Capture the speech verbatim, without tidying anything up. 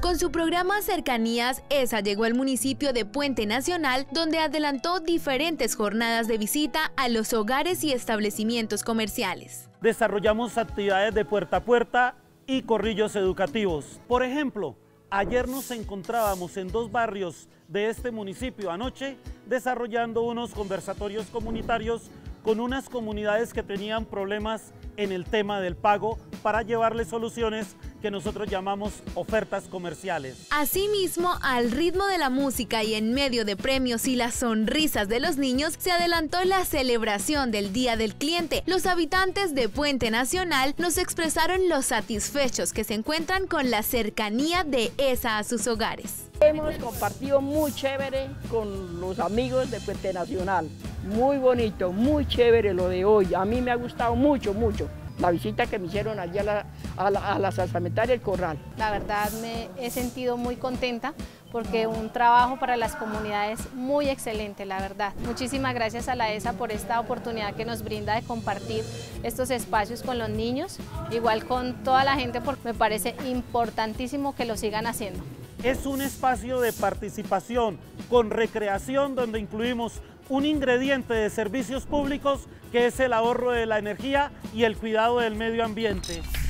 Con su programa Cercanías, ESA llegó al municipio de Puente Nacional, donde adelantó diferentes jornadas de visita a los hogares y establecimientos comerciales. Desarrollamos actividades de puerta a puerta y corrillos educativos. Por ejemplo, ayer nos encontrábamos en dos barrios de este municipio anoche desarrollando unos conversatorios comunitarios con unas comunidades que tenían problemas en el tema del pago para llevarles soluciones que nosotros llamamos ofertas comerciales. Asimismo, al ritmo de la música y en medio de premios y las sonrisas de los niños, se adelantó la celebración del Día del Cliente. Los habitantes de Puente Nacional nos expresaron los satisfechos que se encuentran con la cercanía de ESA a sus hogares. Hemos compartido muy chévere con los amigos de Puente Nacional. Muy bonito, muy chévere lo de hoy. A mí me ha gustado mucho, mucho la visita que me hicieron allí a la, a la, a la salsamentaria El Corral. La verdad me he sentido muy contenta porque un trabajo para las comunidades muy excelente, la verdad. Muchísimas gracias a la ESA por esta oportunidad que nos brinda de compartir estos espacios con los niños, igual con toda la gente, porque me parece importantísimo que lo sigan haciendo. Es un espacio de participación con recreación donde incluimos un ingrediente de servicios públicos que es el ahorro de la energía y el cuidado del medio ambiente.